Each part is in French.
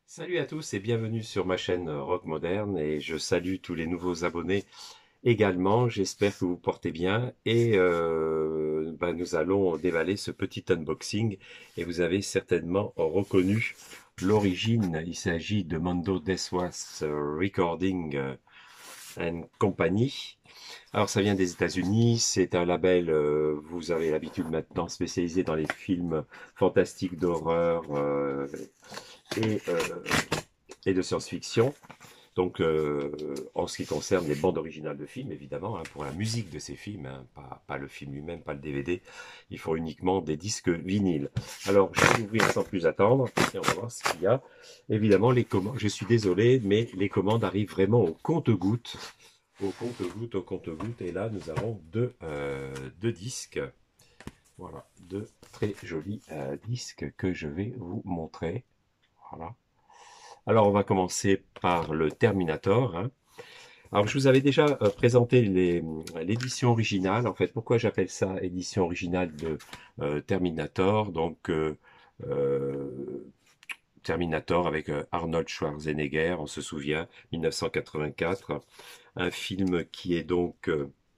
Salut à tous et bienvenue sur ma chaîne Rock Moderne et je salue tous les nouveaux abonnés également. J'espère que vous portez bien et nous allons dévaler ce petit unboxing et vous avez certainement reconnu l'origine. Il s'agit de Mondo Deswas Recording and Company. Alors ça vient des États-Unis, c'est un label, vous avez l'habitude maintenant, spécialisé dans les films fantastiques d'horreur et euh, et de science-fiction. Donc, en ce qui concerne les bandes originales de films, évidemment, hein, pour la musique de ces films, hein, pas le film lui-même, pas le DVD, il faut uniquement des disques vinyles. Alors, je vais ouvrir sans plus attendre, et on va voir ce qu'il y a. Évidemment, les commandes, je suis désolé, mais les commandes arrivent vraiment au compte-gouttes, au compte-gouttes, et là, nous avons deux disques. Voilà, deux très jolis disques que je vais vous montrer. Voilà. Alors, on va commencer par le Terminator, hein. Alors, je vous avais déjà présenté l'édition originale. En fait, pourquoi j'appelle ça édition originale de Terminator? Donc, Terminator avec Arnold Schwarzenegger, on se souvient, 1984. Un film qui est donc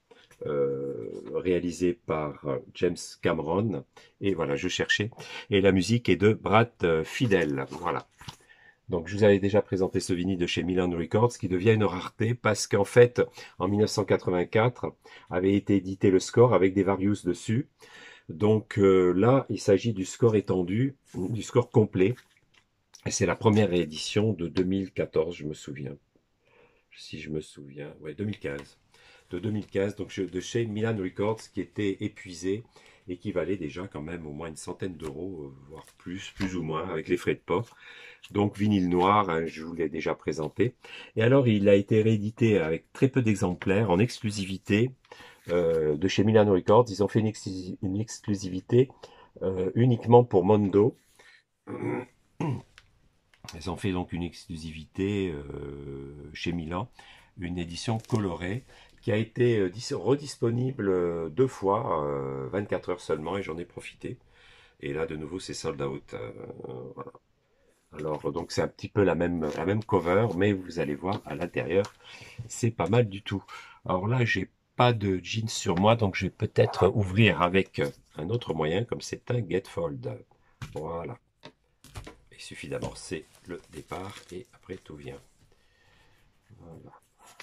réalisé par James Cameron. Et voilà, je cherchais. Et la musique est de Brad Fiedel. Voilà. Donc, je vous avais déjà présenté ce vinyle de chez Milan Records qui devient une rareté parce qu'en fait, en 1984, avait été édité le score avec des Various dessus. Donc là, il s'agit du score étendu, du score complet. Et c'est la première réédition de 2014, je me souviens. Si je me souviens, ouais, 2015. De 2015, donc de chez Milan Records qui était épuisé et qui valait déjà quand même au moins une centaine d'euros, voire plus ou moins, avec les frais de port. Donc vinyle noir, hein, je vous l'ai déjà présenté. Et alors il a été réédité avec très peu d'exemplaires en exclusivité de chez Milan Records. Ils ont fait une exclusivité uniquement pour Mondo. Ils ont fait donc une exclusivité chez Milan, une édition colorée qui a été redisponible deux fois, 24 heures seulement, et j'en ai profité. Et là, de nouveau, c'est sold out. Voilà. Alors, donc c'est un petit peu la même cover, mais vous allez voir à l'intérieur, c'est pas mal du tout. Alors là, j'ai pas de jeans sur moi, donc je vais peut-être ouvrir avec un autre moyen, comme c'est un Getfold. Voilà. Il suffit d'amorcer le départ et après tout vient. Voilà.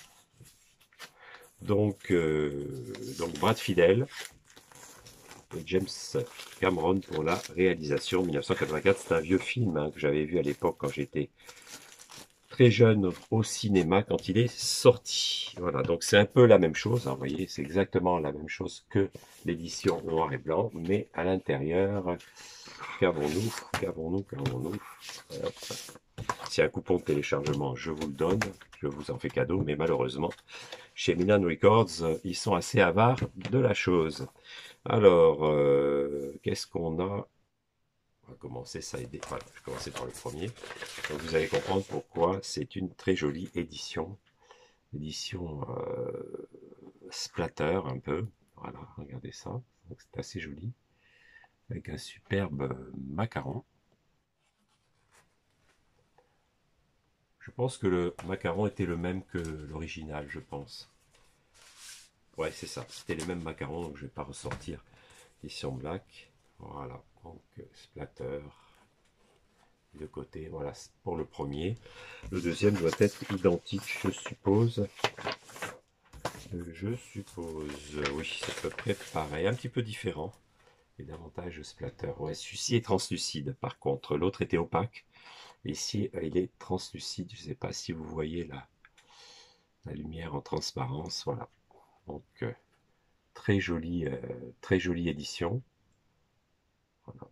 Donc Brad Fiedel et James Cameron pour la réalisation 1984. C'est un vieux film hein, que j'avais vu à l'époque quand j'étais très jeune au cinéma quand il est sorti. Voilà, donc c'est un peu la même chose, hein, vous voyez, c'est exactement la même chose que l'édition noir et blanc, mais à l'intérieur, qu'avons-nous. Si un coupon de téléchargement, je vous le donne, je vous en fais cadeau, mais malheureusement, chez Milan Records, ils sont assez avares de la chose. Alors, qu'est-ce qu'on a? On va commencer ça. Voilà, je vais commencer par le premier. Donc vous allez comprendre pourquoi c'est une très jolie édition splatter un peu. Voilà, regardez ça. C'est assez joli. Avec un superbe macaron. Je pense que le macaron était le même que l'original, je pense. Ouais, c'est ça. C'était les mêmes macarons, donc je ne vais pas ressortir édition black. Voilà, donc splatter de côté. Voilà, pour le premier. Le deuxième doit être identique, je suppose. Oui, c'est à peu près pareil, un petit peu différent. Et davantage splatter. Ouais, celui-ci est translucide. Par contre, l'autre était opaque. Ici, il est translucide. Je ne sais pas si vous voyez la lumière en transparence. Voilà. Donc, très jolie édition. Voilà.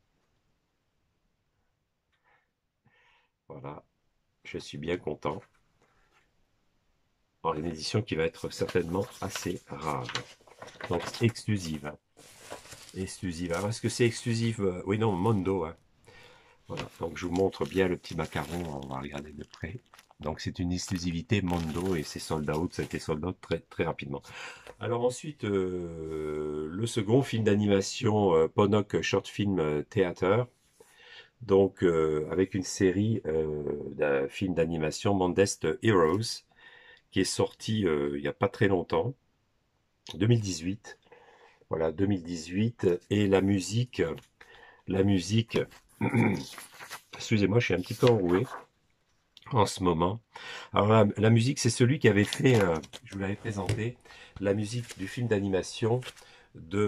Voilà. Je suis bien content. Alors, une édition qui va être certainement assez rare. Donc, exclusive. Exclusive. Alors, est-ce que c'est exclusive? Oui, non, Mondo. Hein. Voilà, donc je vous montre bien le petit macaron, on va regarder de près. Donc c'est une exclusivité Mondo et c'est sold out, ça a été sold out très, très rapidement. Alors ensuite, le second film d'animation Ponok Short Film Theater. donc avec une série d'un film d'animation, Modest Heroes, qui est sorti il n'y a pas très longtemps, 2018. Voilà, 2018. Et la musique, excusez-moi, je suis un petit peu enroué en ce moment. Alors la musique, c'est celui qui avait fait, je vous l'avais présenté, la musique du film d'animation de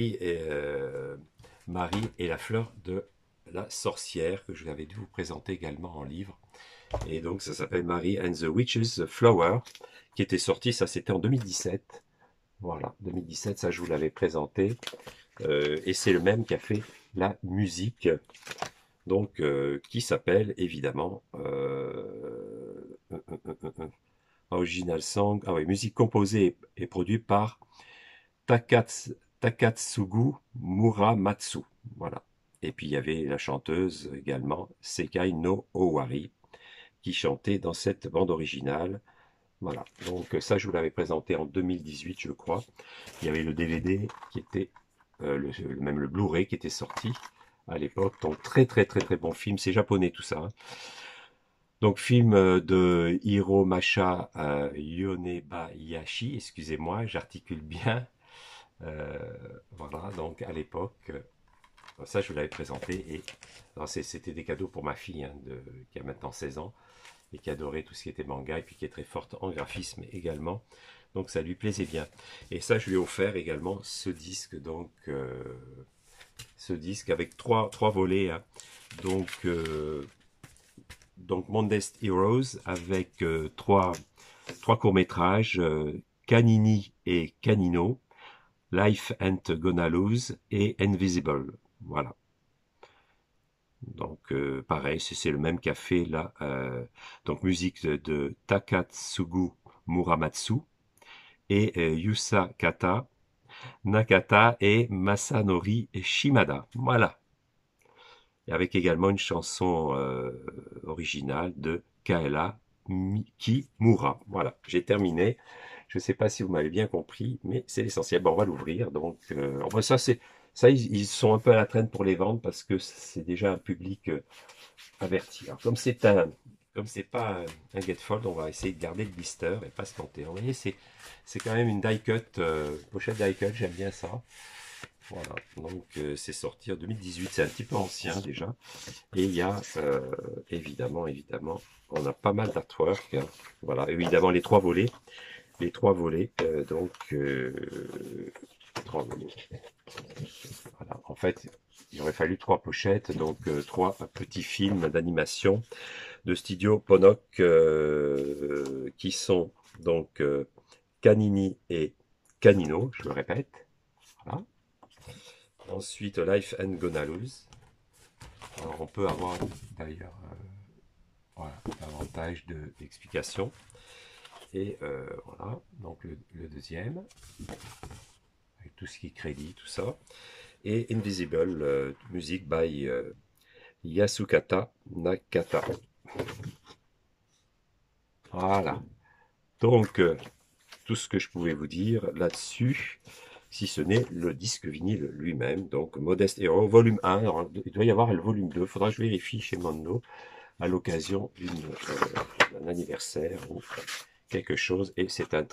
Marie et la fleur de la sorcière, que je l'avais dû vous présenter également en livre. Et donc ça s'appelle Mary and the Witch's Flower, qui était sorti, ça c'était en 2017. Voilà, 2017, ça je vous l'avais présenté. Et c'est le même qui a fait la musique, donc qui s'appelle évidemment Original Song. Ah oui, musique composée et produite par Takatsugu Muramatsu. Voilà. Et puis il y avait la chanteuse également, Sekai no Owari, qui chantait dans cette bande originale. Voilà. Donc ça, je vous l'avais présenté en 2018, je crois. Il y avait le DVD qui était, même le Blu-ray qui était sorti à l'époque. Donc très très très très bon film. C'est japonais tout ça, hein. Donc film de Hiromasa Yonebayashi. Excusez-moi, j'articule bien. Euh, voilà, donc à l'époque, ça je vous l'avais présenté et c'était des cadeaux pour ma fille hein, qui a maintenant 16 ans et qui adorait tout ce qui était manga et puis qui est très forte en graphisme également. Donc ça lui plaisait bien. Et ça je lui ai offert également ce disque, donc ce disque avec trois volets, hein. Donc Modest Heroes avec trois courts-métrages, Canini et Canino, Life Ain't Gonna Lose et Invisible. Voilà. Donc pareil, c'est le même qui a fait là. Donc musique de Takatsugu Muramatsu et Yusa Nakata et Masanori Shimada. Voilà. Et avec également une chanson originale de Kaela Kimura. Voilà, j'ai terminé. Je ne sais pas si vous m'avez bien compris, mais c'est l'essentiel. Bon, on va l'ouvrir. Donc, enfin, ils sont un peu à la traîne pour les vendre parce que c'est déjà un public averti. Alors, comme c'est pas un Getfold, on va essayer de garder le blister et pas se tenter. Vous voyez, c'est quand même une die cut, pochette die cut. J'aime bien ça. Voilà. Donc, c'est sorti en 2018. C'est un petit peu ancien déjà. Et il y a évidemment, on a pas mal d'artwork, hein. Voilà, évidemment les trois volets, trois volets. Voilà. En fait, il aurait fallu trois pochettes, donc trois petits films d'animation de studio Ponok qui sont donc Canini et Canino, je le répète. Voilà. Ensuite, Life and Gonna Lose. Alors, on peut avoir d'ailleurs voilà, davantage d'explications. Et voilà, donc le deuxième, avec tout ce qui est crédit, tout ça. Et Invisible, musique by Yasukata Nakata. Voilà. Donc, tout ce que je pouvais vous dire là-dessus, si ce n'est le disque vinyle lui-même. Donc, Modest Hero, volume 1. Alors, il doit y avoir le volume 2. Faudra que je vérifie chez Mondo à l'occasion d'un anniversaire ou quelque chose. Et c'est un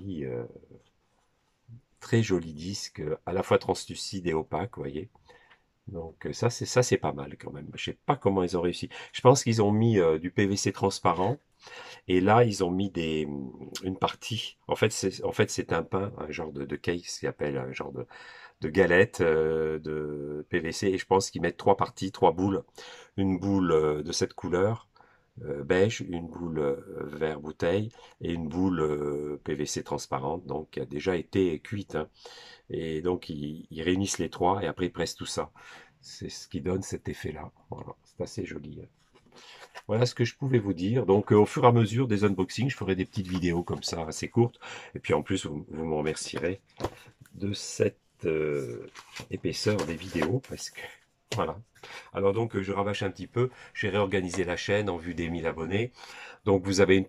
très joli disque, à la fois translucide et opaque, vous voyez. Donc ça c'est pas mal quand même. Je sais pas comment ils ont réussi. Je pense qu'ils ont mis du PVC transparent et là ils ont mis une partie. En fait c'est un pain, un genre de cake, ce qu'ils appellent un genre de galette de PVC et je pense qu'ils mettent trois parties, trois boules. Une boule de cette couleur beige, une boule vert bouteille et une boule PVC transparente, donc qui a déjà été cuite, hein. Et donc ils réunissent les trois et après ils pressent tout ça. C'est ce qui donne cet effet-là. Voilà, c'est assez joli, hein. Voilà ce que je pouvais vous dire. Donc au fur et à mesure des unboxings, je ferai des petites vidéos comme ça assez courtes. Et puis en plus, vous me remercierez de cette épaisseur des vidéos parce que Voilà. Alors donc, je rabâche un petit peu. J'ai réorganisé la chaîne en vue des 1000 abonnés. Donc vous avez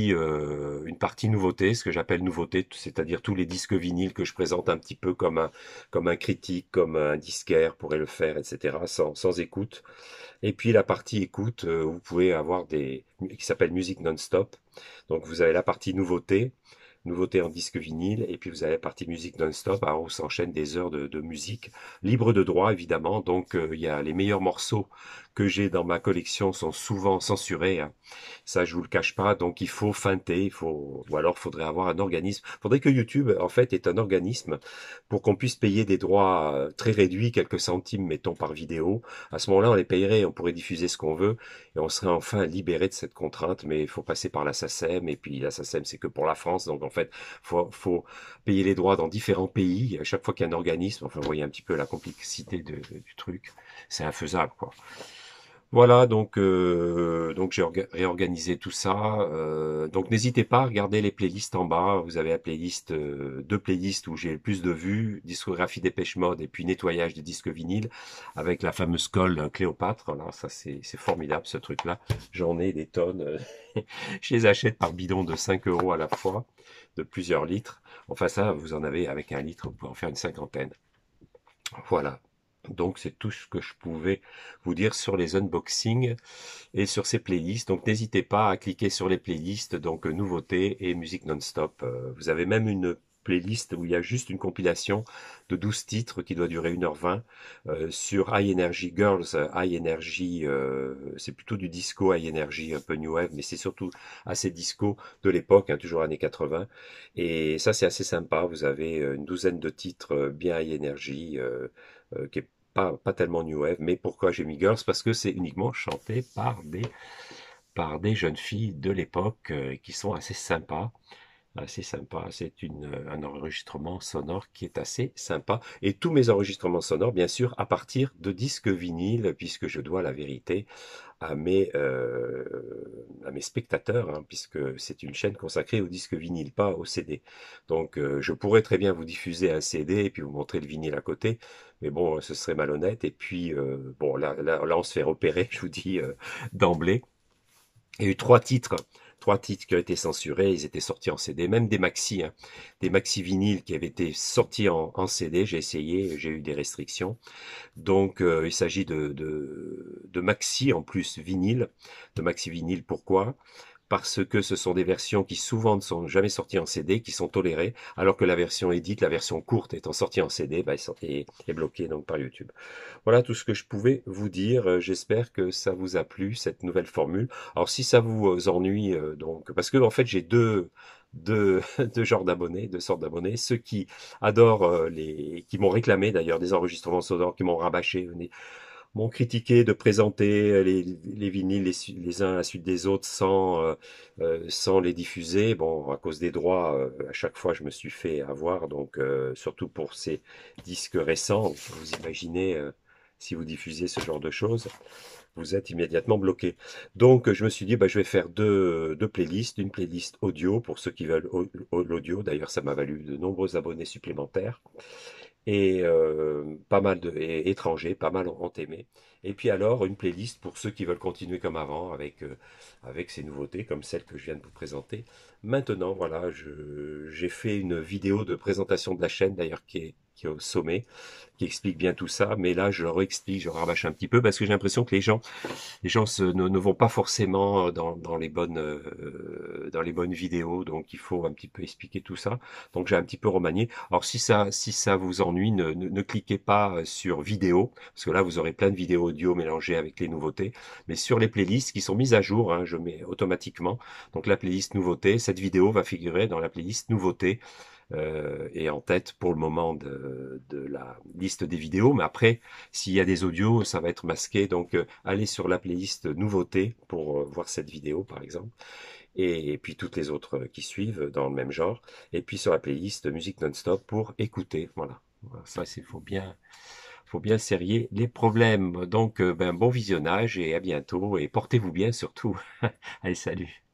une partie nouveauté, ce que j'appelle nouveauté, c'est-à-dire tous les disques vinyles que je présente un petit peu comme un critique, comme un disquaire pourrait le faire, etc., sans écoute. Et puis la partie écoute, vous pouvez avoir qui s'appelle musique non-stop. Donc vous avez la partie nouveauté, nouveauté en disque vinyle, et puis vous avez la partie musique non-stop, alors où s'enchaînent des heures de musique, libre de droit évidemment, donc il y a les meilleurs morceaux que j'ai dans ma collection sont souvent censurés, hein. Ça je vous le cache pas, donc il faut feinter, ou alors faudrait avoir un organisme, faudrait que YouTube en fait ait un organisme pour qu'on puisse payer des droits très réduits, quelques centimes mettons par vidéo. À ce moment-là on les payerait, on pourrait diffuser ce qu'on veut, et on serait enfin libéré de cette contrainte, mais il faut passer par la SACEM, et puis la SACEM c'est que pour la France, donc en fait faut payer les droits dans différents pays, à chaque fois qu'il y a un organisme, enfin vous voyez un petit peu la complexité du truc, c'est infaisable quoi. Voilà, donc j'ai réorganisé tout ça. Donc n'hésitez pas à regarder les playlists en bas. Vous avez la playlist, deux playlists où j'ai le plus de vues, discographie Dépêche Mode et puis nettoyage des disques vinyles avec la fameuse colle Cléopâtre. Là, ça c'est formidable ce truc-là. J'en ai des tonnes. Je les achète par bidon de 5 euros à la fois, de plusieurs litres. Enfin ça, vous en avez avec un litre, vous pouvez en faire une cinquantaine. Voilà. Donc c'est tout ce que je pouvais vous dire sur les unboxings et sur ces playlists. Donc n'hésitez pas à cliquer sur les playlists, donc nouveautés et musique non-stop. Vous avez même une playlist où il y a juste une compilation de 12 titres qui doit durer 1h20 sur High Energy Girls. High Energy, c'est plutôt du disco High Energy, un peu new wave, mais c'est surtout assez disco de l'époque, hein, toujours années 80. Et ça c'est assez sympa. Vous avez une douzaine de titres bien High Energy, qui est pas tellement new wave, mais pourquoi j'ai mis Girls? Parce que c'est uniquement chanté par des jeunes filles de l'époque qui sont assez sympas. Assez sympa, c'est un enregistrement sonore qui est assez sympa. Et tous mes enregistrements sonores, bien sûr, à partir de disques vinyles, puisque je dois la vérité à mes spectateurs, hein, puisque c'est une chaîne consacrée aux disques vinyles, pas au CD. Donc je pourrais très bien vous diffuser un CD et puis vous montrer le vinyle à côté, mais bon, ce serait malhonnête. Et puis, bon, là, on se fait repérer, je vous dis d'emblée. Il y a eu trois titres qui ont été censurés, ils étaient sortis en CD, même des maxi, hein, des maxi vinyles qui avaient été sortis en CD, j'ai essayé, j'ai eu des restrictions. Donc il s'agit de maxi en plus vinyle, de maxi vinyle, pourquoi? Parce que ce sont des versions qui souvent ne sont jamais sorties en CD, qui sont tolérées, alors que la version édite, la version courte étant sortie en CD, bah, est bloquée donc par YouTube. Voilà tout ce que je pouvais vous dire. J'espère que ça vous a plu, cette nouvelle formule. Alors si ça vous ennuie, donc parce que en fait j'ai deux genres d'abonnés, deux sortes d'abonnés. Ceux qui adorent qui m'ont réclamé d'ailleurs des enregistrements sonores, qui m'ont rabâché, m'ont critiqué de présenter les vinyles les uns à la suite des autres sans les diffuser. Bon, à cause des droits, à chaque fois je me suis fait avoir, donc surtout pour ces disques récents, vous imaginez si vous diffusez ce genre de choses, vous êtes immédiatement bloqué. Donc je me suis dit, bah, je vais faire deux playlists, une playlist audio pour ceux qui veulent l'audio, d'ailleurs ça m'a valu de nombreux abonnés supplémentaires et pas mal étrangers, pas mal ont aimé. Et puis alors une playlist pour ceux qui veulent continuer comme avant avec ces nouveautés comme celle que je viens de vous présenter. Maintenant, voilà, j'ai fait une vidéo de présentation de la chaîne d'ailleurs qui est au sommet, qui explique bien tout ça, mais là je leur explique, je rabâche un petit peu parce que j'ai l'impression que les gens ne vont pas forcément dans les bonnes vidéos, donc il faut un petit peu expliquer tout ça. Donc j'ai un petit peu remanié. Alors si ça vous ennuie, ne cliquez pas sur vidéo, parce que là vous aurez plein de vidéos audio mélangées avec les nouveautés. Mais sur les playlists qui sont mises à jour, hein, je mets automatiquement. Donc la playlist nouveauté, cette vidéo va figurer dans la playlist nouveauté et en tête pour le moment de la liste des vidéos. Mais après, s'il y a des audios, ça va être masqué. Donc, allez sur la playlist nouveautés pour voir cette vidéo, par exemple. Et puis toutes les autres qui suivent dans le même genre. Et puis sur la playlist musique non-stop pour écouter. Voilà. Voilà, ça, faut bien serrer les problèmes. Donc, ben, bon visionnage et à bientôt. Et portez-vous bien surtout. Allez, salut.